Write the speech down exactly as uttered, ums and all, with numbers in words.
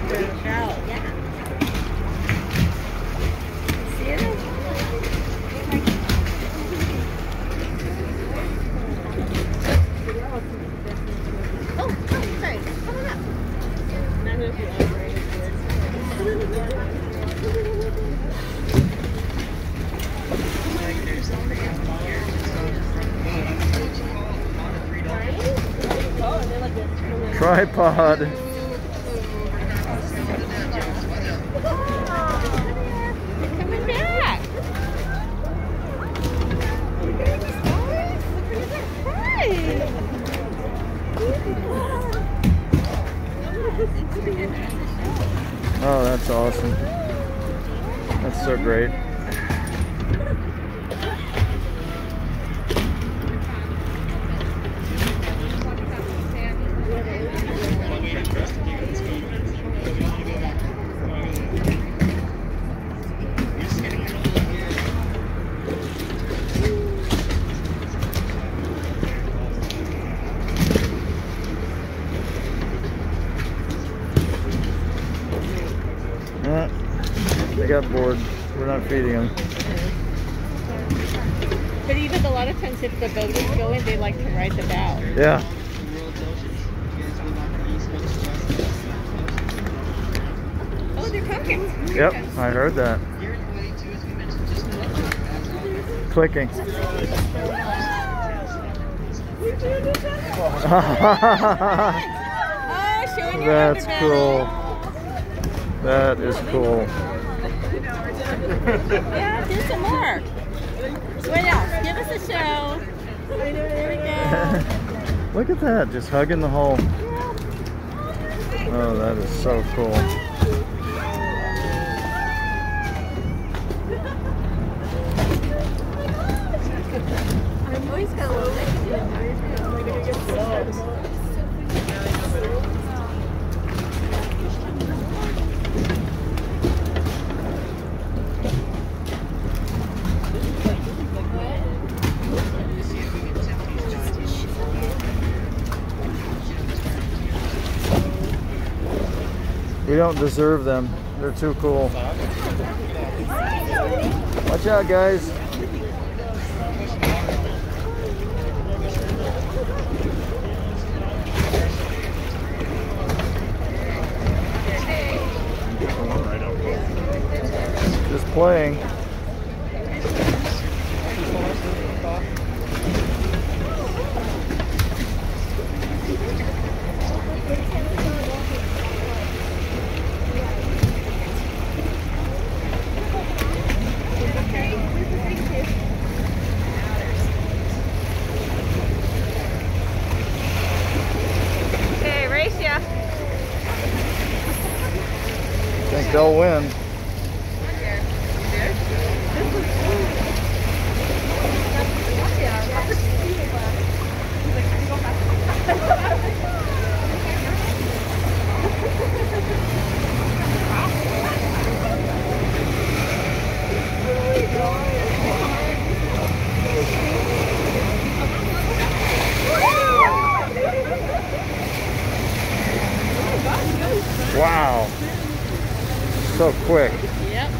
Tripod. Coming back. Oh, that's awesome. That's so great. Uh, they got bored. We're not feeding them. But even a lot of times if the boat is going, they like to ride the bow. Yeah. Oh, they're talking. Yep, I heard that. Clicking. Oh, showing your That's underbelly. cool. That is cool. Yeah, do some more. What else? Give us a show. There we go. Look at that, just hugging the hole. Oh, that is so cool. I've always got a little We don't deserve them. They're too cool. Watch out, guys. Just playing. Okay, race ya. Think they'll win. Wow. So quick. Yep.